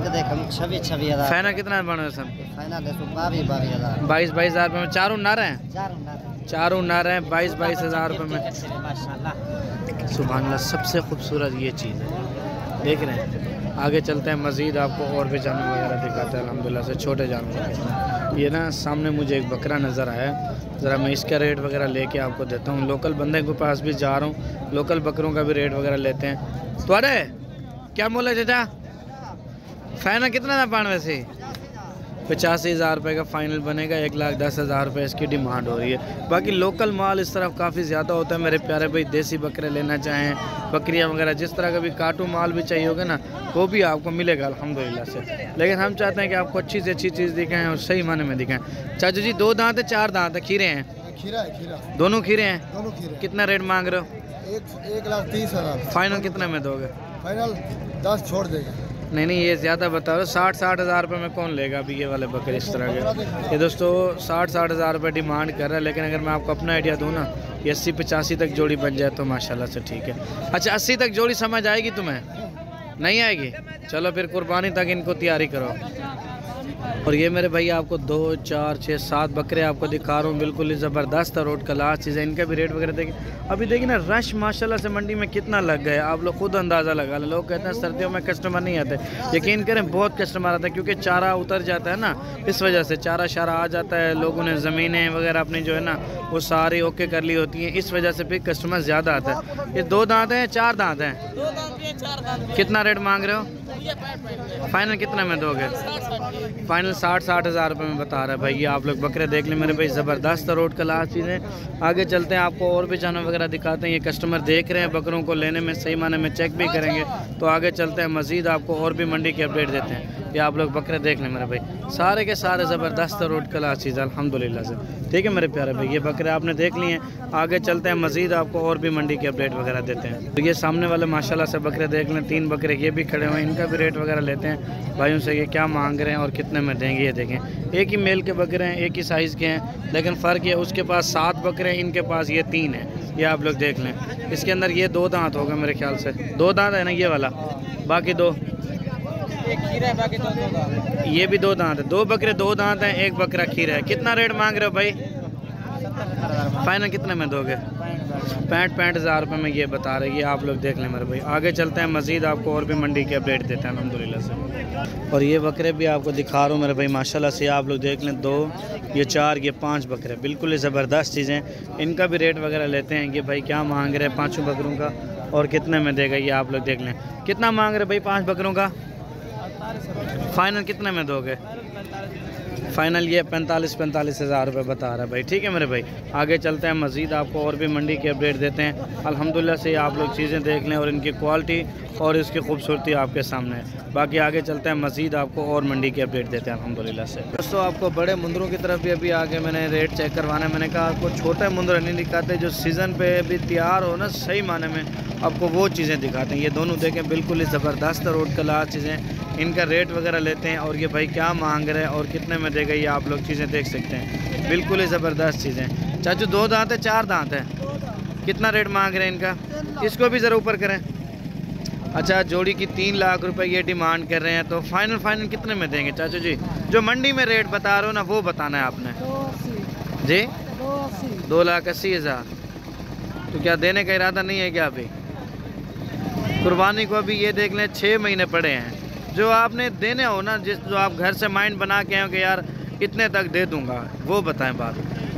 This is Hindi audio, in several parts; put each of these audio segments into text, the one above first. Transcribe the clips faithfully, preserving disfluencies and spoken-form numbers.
के देखो छब्बीस छब्बीस हजार। फाइनल कितना बनो सब? फाइनल बाईस बाईस हजार। बाईस बाईस हजार रुपये में चारों नर हैं? चारों नर चारों नर हैं। बाईस बाईस हजार रुपये में सुभान अल्लाह। सबसे खूबसूरत ये चीज़ है, देख रहे हैं। आगे चलते हैं, मज़ीद आपको और भी जानवर वगैरह दिखाते हैं अल्हम्दुलिल्लाह से, छोटे जानवर। ये ना सामने मुझे एक बकरा नज़र आया, ज़रा मैं इसका रेट वगैरह लेके आपको देता हूँ। लोकल बंदे के पास भी जा रहा हूँ, लोकल बकरों का भी रेट वगैरह लेते हैं। तो अरे क्या बोले चाचा, फाइनल कितना था पान वैसे? पचासी हज़ार रुपये का फ़ाइनल बनेगा। एक लाख दस हज़ार रुपये इसकी डिमांड हो रही है। बाकी लोकल माल इस तरफ काफ़ी ज़्यादा होता है मेरे प्यारे भाई। देसी बकरे लेना चाहें, बकरियां वगैरह, जिस तरह का भी काटू माल भी चाहिए होगा ना, वो भी आपको मिलेगा अल्हम्दुलिल्लाह से। लेकिन हम चाहते हैं कि आपको अच्छी से अच्छी चीज़ दिखाएँ और सही माने में दिखाएँ। चाचू जी दो दांत है, चार दांत है, खीरे हैं? खीरा है, खीरा दोनों खीरे हैं। दोनों खीरे। कितना रेट मांग रहे हो? एक एक लाख तीस हज़ार। फाइनल कितने में दोगे? फाइनल दस छोड़ देगा। नहीं नहीं, ये ज़्यादा बता रहे हो। साठ साठ हज़ार रुपये में कौन लेगा अभी ये वाले बकरे इस तरह के? ये दोस्तों साठ साठ हज़ार रुपये डिमांड कर रहा है। लेकिन अगर मैं आपको अपना आइडिया दूँ ना, ये अस्सी पचासी तक जोड़ी बन जाए तो माशाल्लाह से ठीक है। अच्छा, अस्सी तक जोड़ी समझ आएगी तुम्हें? नहीं आएगी? चलो फिर कुर्बानी तक इनको तैयारी करो। और ये मेरे भाई आपको दो चार छः सात बकरे आपको दिखा रहा हूँ, बिल्कुल ही ज़बरदस्त रोड क्लास चीज़ है। इनका भी रेट वगैरह देखिए। अभी देखिए ना, रश माशाल्लाह से मंडी में कितना लग गया, आप लोग खुद अंदाज़ा लगा लें। लोग कहते हैं सर्दियों में कस्टमर नहीं आते, यकीन करें बहुत कस्टमर आता है, क्योंकि चारा उतर जाता है ना, इस वजह से चारा शारा आ जाता है। लोगों ने ज़मीनें वगैरह अपनी जो है ना वो सारी ओके कर ली होती हैं, इस वजह से फिर कस्टमर ज़्यादा आता है। ये दो दांत हैं, चार दांत हैं? कितना रेट मांग रहे हो? फाइनल कितना में दोगे? फाइनल साठ साठ हज़ार रुपये में बता रहा है भाई। ये आप लोग बकरे देख लें मेरे भाई, ज़बरदस्त रोड क्लास चीज़ें। आगे चलते हैं, आपको और भी जानवर वगैरह दिखाते हैं। ये कस्टमर देख रहे हैं बकरों को लेने में, सही माने में चेक भी करेंगे। तो आगे चलते हैं, मज़ीद आपको और भी मंडी की अपडेट देते हैं। ये आप लोग बकरे देख लें मेरे भाई, सारे के सारे ज़बरदस्त रोड क्लास चीज़ अल्हम्दुलिल्लाह से, ठीक है मेरे प्यारे भाई। ये बकरे आपने देख लिए हैं। आगे चलते हैं, मज़ीद आपको और भी मंडी की अपडेट वगैरह देते हैं। तो ये सामने वाले माशाल्लाह से बकरे देख लें, तीन बकरे ये भी खड़े हुए हैं। इनका भी रेट वगैरह लेते हैं भाइयों से, ये क्या मांग रहे हैं और कितने में देंगे। ये देखें, एक ही मेल के बकरे हैं, एक ही साइज़ के हैं, लेकिन फ़र्क ये उसके पास सात बकरे हैं, इनके पास ये तीन है। ये आप लोग देख लें। इसके अंदर ये दो दांत होगा मेरे ख्याल से, दो दांत है ना ये वाला, बाकी दो एक खीरा है, बाकी दो दो दांत। ये भी दो दांत है। दो बकरे दो दांत हैं, एक बकरा खीरा है। कितना रेट मांग रहे हो भाई? फाइनल कितने में दोगे? पैंठ पैंठ हज़ार रुपये में ये बता रहे हैं। ये आप लोग देख लें मेरे भाई। आगे चलते हैं, मज़ीद आपको और भी मंडी की अपडेट देते हैं अल्हम्दुलिल्लाह से। और ये बकरे भी आपको दिखा रहा हूँ मेरे भाई, माशाल्लाह से आप लोग देख लें। दो, ये चार, ये पाँच बकरे, बिल्कुल ही ज़बरदस्त चीज़ें। इनका भी रेट वगैरह लेते हैं कि भाई क्या मांग रहे हैं पाँचों बकरों का और कितने में देगा। ये आप लोग देख लें, कितना मांग रहे भाई पाँच बकरों का? फाइनल कितने में दोगे? फाइनल ये पैंतालीस पैंतालीस हज़ार रुपये बता रहा है भाई, ठीक है मेरे भाई। आगे चलते हैं, मज़ीद आपको और भी मंडी की अपडेट देते हैं अल्हम्दुलिल्लाह से। आप लोग चीज़ें देख लें और इनकी क्वालिटी और इसकी खूबसूरती आपके सामने है। बाकी आगे चलते हैं, मज़ीद आपको और मंडी की अपडेट देते हैं अल्हम्दुलिल्लाह से। दोस्तों आपको बड़े मुंदरों की तरफ भी अभी आगे मैंने रेट चेक करवाना है। मैंने कहा आपको छोटे मुंदर नहीं दिखाते, जो सीज़न पे भी तैयार हो ना सही माने में, आपको वो चीज़ें दिखाते हैं। ये दोनों देखें, बिल्कुल ही ज़बरदस्त रोड क्लास चीज़ें। इनका रेट वगैरह लेते हैं और ये भाई क्या मांग रहे हैं और कितने में देगा, ये आप लोग चीज़ें देख सकते हैं। बिल्कुल ही ज़बरदस्त चीज़ें। चाचू दो दांत है, चार दांत है? कितना रेट मांग रहे हैं इनका? इसको भी ज़रा ऊपर करें। अच्छा, जोड़ी की तीन लाख रुपए ये डिमांड कर रहे हैं। तो फाइनल फाइनल कितने में देंगे चाचू जी? जो मंडी में रेट बता रहे हो ना वो बताना है आपने जी। दो लाख अस्सी हज़ार। तो क्या देने का इरादा नहीं है क्या अभी? कुर्बानी को अभी ये देख लें छः महीने पड़े हैं। जो आपने देने हो ना, जिस जो आप घर से माइंड बना के आए कि यार इतने तक दे दूंगा, वो बताएं बात।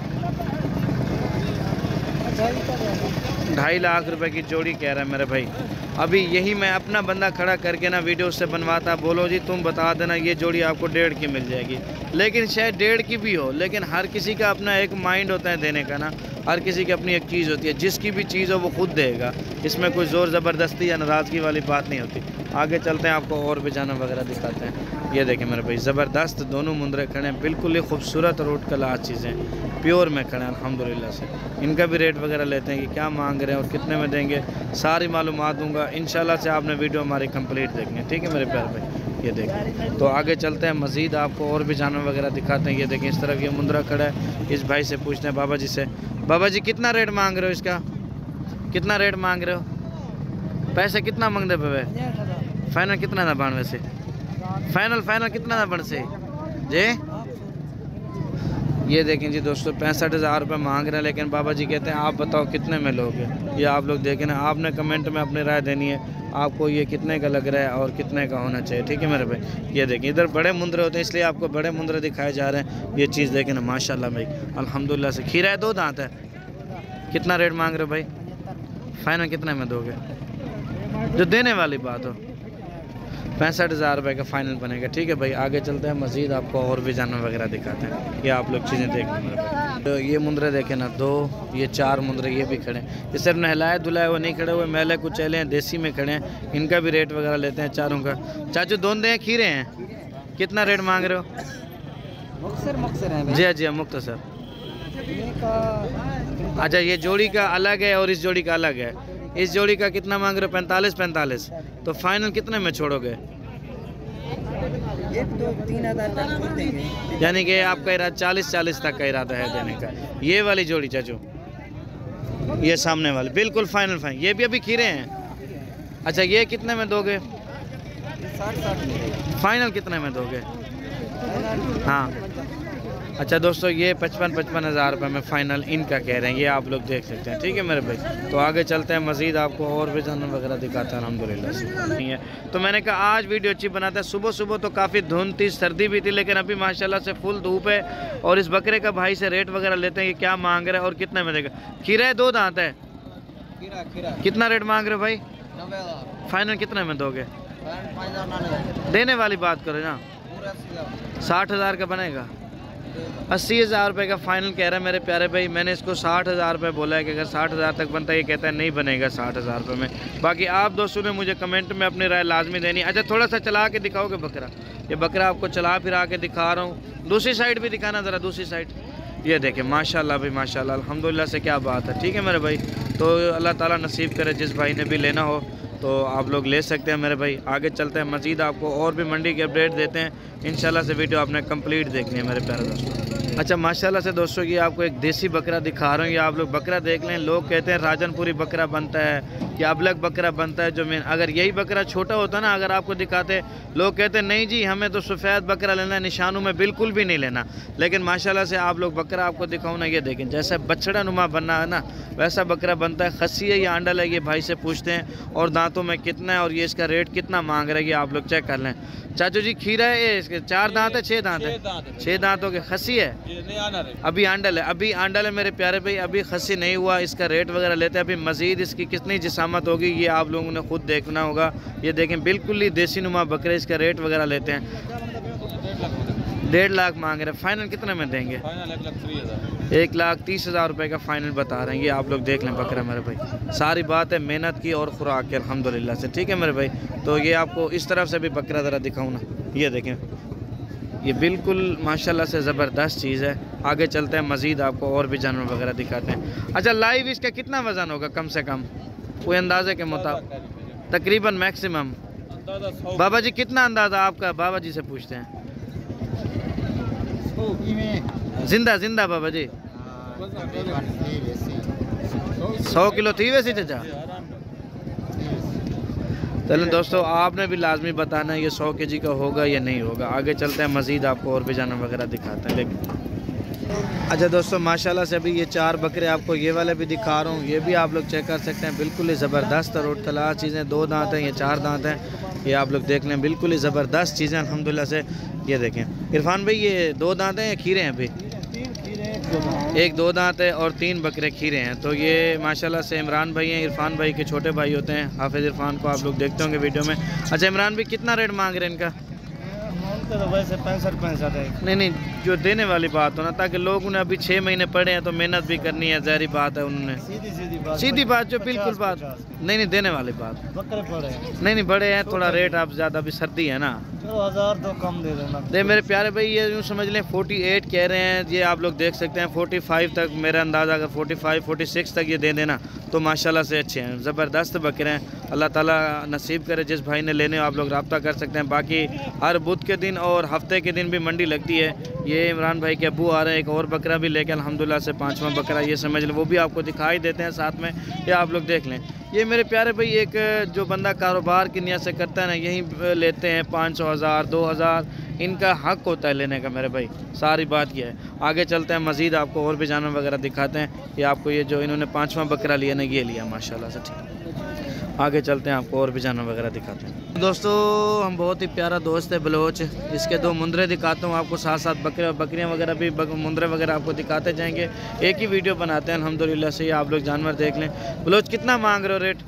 ढाई लाख रुपए की जोड़ी कह रहा है मेरे भाई। अभी यही मैं अपना बंदा खड़ा करके ना वीडियो से बनवाता, बोलो जी तुम बता देना ये जोड़ी आपको डेढ़ की मिल जाएगी, लेकिन शायद डेढ़ की भी हो, लेकिन हर किसी का अपना एक माइंड होता है देने का ना, हर किसी की अपनी एक चीज़ होती है। जिसकी भी चीज़ हो वो खुद देगा, इसमें कोई ज़ोर ज़बरदस्ती या नाराज़गी वाली बात नहीं होती। आगे चलते हैं, आपको और भी जानवर वगैरह दिखाते हैं। ये देखें मेरे भाई, ज़बरदस्त दोनों मुंदरे खड़े हैं, बिल्कुल ही खूबसूरत रोड क्लास चीज़ें, प्योर में खड़े हैं अल्हम्दुलिल्लाह से। इनका भी रेट वगैरह लेते हैं कि क्या मांग रहे हैं और कितने में देंगे, सारी मालूमात दूंगा इंशाल्लाह से। आपने वीडियो हमारी कंप्लीट देखनी है, ठीक है मेरे प्यारे भाई। ये देखें, तो आगे चलते हैं, मज़ीद आपको और भी जानवर वगैरह दिखाते हैं। ये देखें, इस तरफ ये मुंदरा खड़ा है। इस भाई से पूछते हैं बाबा जी से, बाबा जी कितना रेट मांग रहे हो इसका? कितना रेट मांग रहे हो? पैसे कितना मांगते पे? फाइनल कितना था बानवे से? फाइनल फाइनल कितना था बन से जी? ये देखें जी दोस्तों, पैंसठ हज़ार रुपये मांग रहे हैं, लेकिन बाबा जी कहते हैं आप बताओ कितने में लोगे। ये आप लोग देखें ना, आपने कमेंट में अपनी राय देनी है, आपको ये कितने का लग रहा है और कितने का होना चाहिए, ठीक है मेरे भाई। ये देखें इधर बड़े मुंदरे होते हैं, इसलिए आपको बड़े मुंदरे दिखाए जा रहे हैं। ये चीज़ देखें ना, माशाल्लाह भाई अल्हम्दुलिल्लाह से। खीरा है, दो दांत है, कितना रेट मांग रहे हो भाई? फाइनल कितने में दोगे? जो देने वाली बात हो। पैंसठ हज़ार रुपये का फाइनल बनेगा, ठीक है भाई। आगे चलते हैं, मज़ीद आपको और भी जानवर वगैरह दिखाते हैं। ये आप लोग चीज़ें देख लें। तो ये मुंदरे देखें ना, दो ये चार मुंदरे ये भी खड़े हैं। ये सिर्फ नहलाए धुलाए वो नहीं खड़े हुए, मैले कुचैले हैं, देसी में खड़े हैं। इनका भी रेट वगैरह लेते हैं चारों का। चाचू दोंदे हैं, खीरे हैं, कितना रेट मांग रहे हो? मुक्तसर मुक्तसर है जी जी मुख्तसर। अच्छा, ये जोड़ी का अलग है और इस जोड़ी का अलग है। इस जोड़ी का कितना मांग रहे हो? पैंतालीस पैंतालीस। तो फाइनल कितने में छोड़ोगे? ये तो तीन हजार तक छोड़ देंगे। यानी कि आपका इरादा चालीस चालीस तक का इरादा है देने का। ये वाली जोड़ी चाचू, ये सामने वाली बिल्कुल फाइनल फाइनल। ये भी अभी खीरे हैं। अच्छा, ये कितने में दोगे? साठ साठ फाइनल कितने में दोगे? हाँ अच्छा दोस्तों, ये पचपन पचपन हज़ार रुपये में फ़ाइनल इनका कह रहे हैं। ये आप लोग देख सकते हैं, ठीक है मेरे भाई। तो आगे चलते हैं, मज़ीद आपको और भी जानवर वगैरह दिखाते हैं अल्हम्दुलिल्लाह से। नहीं है तो मैंने कहा आज वीडियो अच्छी बनाता है। सुबह सुबह तो काफ़ी धुंध थी, सर्दी भी थी, लेकिन अभी माशाल्लाह से फुल धूप है। और इस बकरे का भाई से रेट वगैरह लेते हैं कि क्या मांग रहे हैं और कितने में देगा। खीरा है, दो दांत है, खीरा खीरा कितना रेट मांग रहे हो भाई? फाइनल कितने में दोगे? देने वाली बात करो ना। साठ हज़ार का बनेगा। अस्सी हज़ार रुपये का फ़ाइनल कह रहा है मेरे प्यारे भाई। मैंने इसको साठ हज़ार रुपये बोला है कि अगर साठ हज़ार तक बनता है, ये कहता है नहीं बनेगा साठ हज़ार रुपये में। बाकी आप दोस्तों ने मुझे कमेंट में अपनी राय लाजमी देनी। अच्छा, थोड़ा सा चला के दिखाओगे बकरा? ये बकरा आपको चला फिरा के दिखा रहा हूँ। दूसरी साइड भी दिखाना ज़रा, दूसरी साइड। ये देखें माशाल्लाह भाई माशाल्लाह अल्हम्दुलिल्लाह से, क्या बात है, ठीक है मेरे भाई। तो अल्लाह ताला नसीब करे, जिस भाई ने भी लेना हो तो आप लोग ले सकते हैं मेरे भाई। आगे चलते हैं, मज़ीद आपको और भी मंडी की अपडेट देते हैं इंशाल्लाह से। वीडियो आपने कंप्लीट देखनी है मेरे प्यारे दोस्तों। अच्छा माशाल्लाह से दोस्तों, ये आपको एक देसी बकरा दिखा रहा हूँ। ये आप लोग बकरा देख लें। लोग कहते हैं राजनपुरी बकरा बनता है या अबलग बकरा बनता है। जो मैं अगर यही बकरा छोटा होता ना, अगर आपको दिखाते, लोग कहते नहीं जी हमें तो सफ़ेद बकरा लेना है, निशानों में बिल्कुल भी नहीं लेना। लेकिन माशाल्लाह से आप लोग बकरा आपको दिखाऊँ ना, ये देखें जैसा बछड़ा नुमा बनना है ना, वैसा बकरा बनता है। खस्सी है या अंडल है, ये भाई से पूछते हैं। और दांतों में कितना है और ये इसका रेट कितना मांग रहा है, ये आप लोग चेक कर लें। चाचू जी खीरा है, ये इसके चार दांत है, छः दांत है? छः दांतों के। खस्सी है, अभी आंडल है, अभी आंडल है मेरे प्यारे भाई, अभी खस्सी नहीं हुआ। इसका रेट वगैरह लेते हैं। अभी मज़ीद इसकी कितनी जिसामत होगी ये आप लोगों ने खुद देखना होगा। ये देखें बिल्कुल ही देसी नुमा बकरे, इसका रेट वगैरह लेते हैं। डेढ़ लाख मांग रहे हैं। फाइनल कितने में देंगे? एक लाख तीस हज़ार रुपये का फ़ाइनल बता रहे हैं। ये आप लोग देख लें बकरा मेरे भाई। सारी बात है मेहनत की और खुराक की अल्हम्दुलिल्लाह से, ठीक है मेरे भाई। तो ये आपको इस तरफ से भी बकरा ज़रा दिखाऊँ ना, ये देखें, ये बिल्कुल माशाल्लाह से ज़बरदस्त चीज़ है। आगे चलते हैं, मज़ीद आपको और भी जानवर वगैरह दिखाते हैं। अच्छा, लाइव इसका कितना वज़न होगा कम से कम, कोई अंदाजे के मुताबिक? तकरीबन मैक्सिमम बाबा जी कितना अंदाज़ा आपका? बाबा जी से पूछते हैं। जिंदा जिंदा बाबा जी सौ किलो थी वैसे चाचा? चलें दोस्तों, आपने भी लाजमी बताना है ये सौ के जी का होगा या नहीं होगा। आगे चलते हैं, मज़ीद आपको और भी जानवर वगैरह दिखाते हैं। लेकिन अच्छा दोस्तों, माशाल्लाह से अभी ये चार बकरे आपको ये वाले भी दिखा रहा हूँ। ये भी आप लोग चेक कर सकते हैं, बिल्कुल ही ज़बरदस्त और तलाश चीज़ें। दो दांत हैं, ये चार दांत हैं। ये आप लोग देख लें, बिल्कुल ही ज़बरदस्त चीज़ें अल्हम्दुलिल्लाह से। ये देखें इरफान भाई, ये दो दांत हैं या खीरे हैं? अभी एक दो दांत है और तीन बकरे खीरे हैं। तो ये माशाल्लाह से इमरान भाई हैं, इरफान भाई के छोटे भाई होते हैं। हाफिज़ इरफान को आप लोग देखते होंगे वीडियो में। अच्छा इमरान भाई, कितना रेट मांग रहे हैं इनका? तो वैसे पैंसठ पैंसठ है। नहीं नहीं, जो देने वाली बात हो ना, ताकि लोग उन्हें अभी छः महीने पड़े हैं तो मेहनत भी करनी है, ज़ाहिर बात है। उन्होंने सीधी सीधी बात सीधी बात जो बिल्कुल बात नहीं नहीं देने वाली बात। बकरे पड़े नहीं नहीं बड़े हैं, थोड़ा रेट आप ज़्यादा, अभी सर्दी है ना। चलो हज़ार तो कम दे देना। दे मेरे प्यारे भाई, ये यूँ समझ लें अड़तालीस कह रहे हैं। ये आप लोग देख सकते हैं पैंतालीस तक मेरा अंदाज़ा, अगर पैंतालीस छियालीस तक ये दे देना तो माशाल्लाह से अच्छे हैं, ज़बरदस्त बकरे हैं। अल्लाह ताला नसीब करे, जिस भाई ने लेने आप लोग रब्ता कर सकते हैं। बाकी हर बुध के दिन और हफ्ते के दिन भी मंडी लगती है। ये इमरान भाई के अब्बू आ रहे हैं, एक और बकरा भी लेके अल्हम्दुलिल्लाह से पाँचवा बकरा ये समझ लें, वो भी आपको दिखाई देते हैं साथ में, ये आप लोग देख लें। ये मेरे प्यारे भाई एक जो बंदा कारोबार की नियत से करता है ना, यहीं लेते हैं पाँच सौ हज़ार दो हज़ार, इनका हक होता है लेने का मेरे भाई, सारी बात ये है। आगे चलते हैं, मज़ीद आपको और भी जानवर वगैरह दिखाते हैं। ये आपको ये जो इन्होंने पाँचवा बकरा लिया ना, ये लिया माशाल्लाह से, ठीक। आगे चलते हैं, आपको और भी जानवर वगैरह दिखाते हैं। दोस्तों हम बहुत ही प्यारा दोस्त है बलोच, इसके दो मुंदरे दिखाता हूँ आपको, साथ साथ बकरे और बकरियाँ वगैरह भी मुंदरे वगैरह आपको दिखाते जाएंगे। एक ही वीडियो बनाते हैं अल्हम्दुलिल्लाह से। ये आप लोग जानवर देख लें। बलोच कितना मांग रहे हो रेट?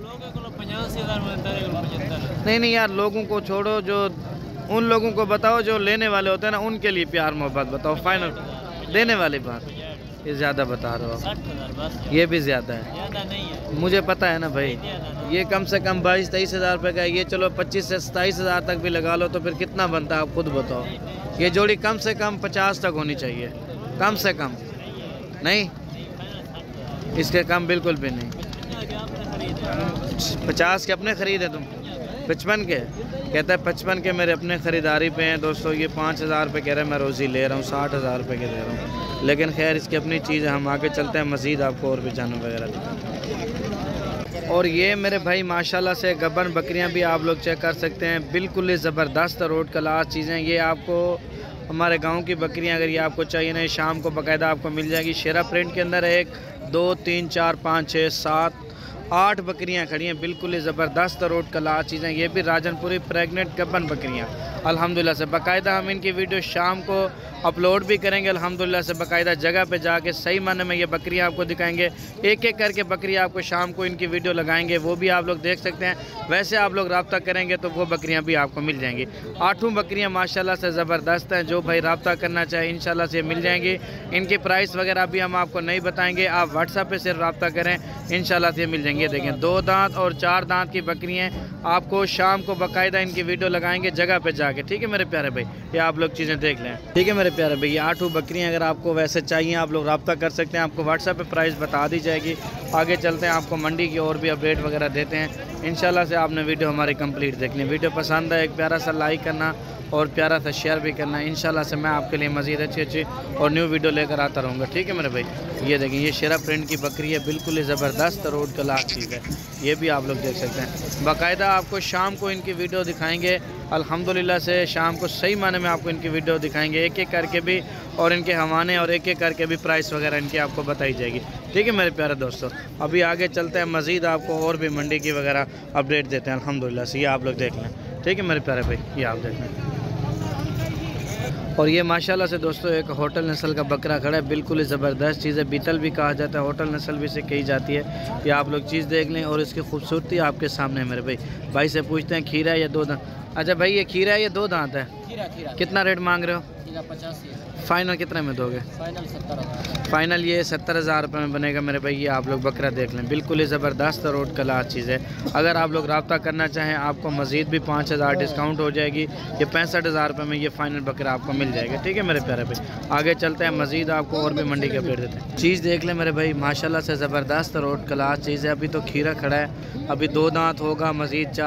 नहीं नहीं यार, लोगों को छोड़ो, जो उन लोगों को बताओ जो लेने वाले होते हैं ना, उनके लिए प्यार मोहब्बत बताओ, फाइनल देने वाली बात। ये ज़्यादा बता रहे हो, ये भी ज़्यादा है, ज़्यादा नहीं है, मुझे पता है ना भाई। ये कम से कम बाईस तेईस हज़ार रुपये का है, ये चलो पच्चीस से सताईस हज़ार तक भी लगा लो तो फिर कितना बनता है आप खुद बताओ। ये जोड़ी कम से कम पचास तक होनी चाहिए, कम से कम। नहीं, इसके कम बिल्कुल भी नहीं। पचास के अपने ख़रीदे तुम? पचपन के कहता है, पचपन के मेरे अपने ख़रीदारी पे हैं दोस्तों। ये पाँच हज़ार रुपये कह रहे हैं, मैं रोज़ी ले रहा हूँ, साठ हज़ार रुपये के दे रहा हूँ, लेकिन खैर इसकी अपनी चीज़ है। हम आगे चलते हैं, मज़ीद आपको और भी जानवर वगैरह दिखाते हैं। और ये मेरे भाई माशाल्लाह से गब्बन बकरियां भी आप लोग चेक कर सकते हैं, बिल्कुल ही ज़बरदस्त रोड क्लास चीज़ें। ये आपको हमारे गांव की बकरियां अगर ये आपको चाहिए ना, शाम को बाकायदा आपको मिल जाएगी। शेरा प्रिंट के अंदर एक दो तीन चार पाँच छः सात आठ बकरियां खड़ी हैं, बिल्कुल ही ज़बरदस्त रोड क्लास चीज़ें। ये भी राजनपुरी प्रेग्नेंट गब्बन बकरियां अल्हम्दुलिल्लाह से। बाकायदा हम इनकी वीडियो शाम को अपलोड भी करेंगे अल्हम्दुलिल्लाह से, बाकायदा जगह पे जाके सही माने में ये बकरियां आपको दिखाएंगे। एक एक करके बकरियां आपको शाम को इनकी वीडियो लगाएंगे, वो भी आप लोग देख सकते हैं। वैसे आप लोग रब्ता करेंगे तो वो बकरियां भी आपको मिल जाएंगी। आठों बकरियां माशाल्लाह से ज़बरदस्त हैं, जो भाई रब्ता करना चाहे इंशाल्लाह से मिल जाएंगी। इनकी प्राइस वगैरह भी हम आपको नहीं बताएँगे, आप व्हाट्सएप पर सिर्फ रब्ता करें, इंशाल्लाह से मिल जाएंगे। देखें, दो दांत और चार दांत की बकरियाँ आपको शाम को बाकायदा इनकी वीडियो लगाएंगे जगह पे जाके, ठीक है मेरे प्यारे भाई। ये आप लोग चीज़ें देख लें, ठीक है मेरे प्यारे भाई। ये आठों बकरियां अगर आपको वैसे चाहिए आप लोग रब्ता कर सकते हैं, आपको व्हाट्सएप पे प्राइस बता दी जाएगी। आगे चलते हैं, आपको मंडी की और भी अपडेट वगैरह देते हैं इंशाल्लाह से। आपने वीडियो हमारी कंप्लीट देखनी, वीडियो पसंद है एक प्यारा सा लाइक करना और प्यारा सा शेयर भी करना। इंशाल्लाह से मैं आपके लिए मज़ीद अच्छी अच्छी और न्यू वीडियो लेकर आता रहूँगा, ठीक है मेरे भाई। ये देखें, ये शेरा प्रिंट की बकरी है, बिल्कुल ही ज़बरदस्त रोड क्लास चीज़ है, ये भी आप लोग देख सकते हैं। बाकायदा आपको शाम को इनकी वीडियो दिखाएंगे अल्हम्दुलिल्लाह से, शाम को सही माने में आपको इनकी वीडियो दिखाएंगे एक एक करके भी, और इनके हवाने और एक एक करके भी प्राइस वगैरह इनकी आपको बताई जाएगी, ठीक है मेरे प्यारे दोस्तों। अभी आगे चलते हैं, मज़ीद आपको और भी मंडी की वगैरह अपडेट देते हैं अल्हम्दुलिल्लाह से। ये आप लोग देख लें, ठीक है मेरे प्यारे भाई, ये आप देख लें। और ये माशाल्लाह से दोस्तों एक होटल नस्ल का बकरा खड़ा है, बिल्कुल ही ज़बरदस्त चीज़ है, बीतल भी कहा जाता है, होटल नस्ल भी से कही जाती है। ये आप लोग चीज़ देख लें और इसकी खूबसूरती आपके सामने है मेरे भाई। भाई से पूछते हैं खीरा है या दो दांत? अच्छा भाई, ये खीरा है या दो दांत है? खीरा, खीरा। कितना रेट मांग रहे हो? पचासी। फाइनल कितने में दोगे? फाइनल सत्तर हज़ार। फाइनल ये सत्तर हज़ार रुपये में बनेगा मेरे भाई। ये आप लोग बकरा देख लें, बिल्कुल ही ज़बरदस्त रोड क्लास चीज़ है। अगर आप लोग रब्ता करना चाहें आपको मज़ीद भी पाँच हज़ार डिस्काउंट हो जाएगी। ये पैंसठ हज़ार रुपये में ये फाइनल बकरा आपको मिल जाएगा, ठीक है मेरे प्यारे भाई। आगे चलते हैं, मज़ीद आपको और भी मंडी के अपडेट देते हैं। चीज़ देख लें मेरे भाई, माशाल्लाह से ज़बरदस्त रोड क्लास चीज़ है। अभी तो खीरा खड़ा है, अभी दो दांत होगा, मज़ीद चार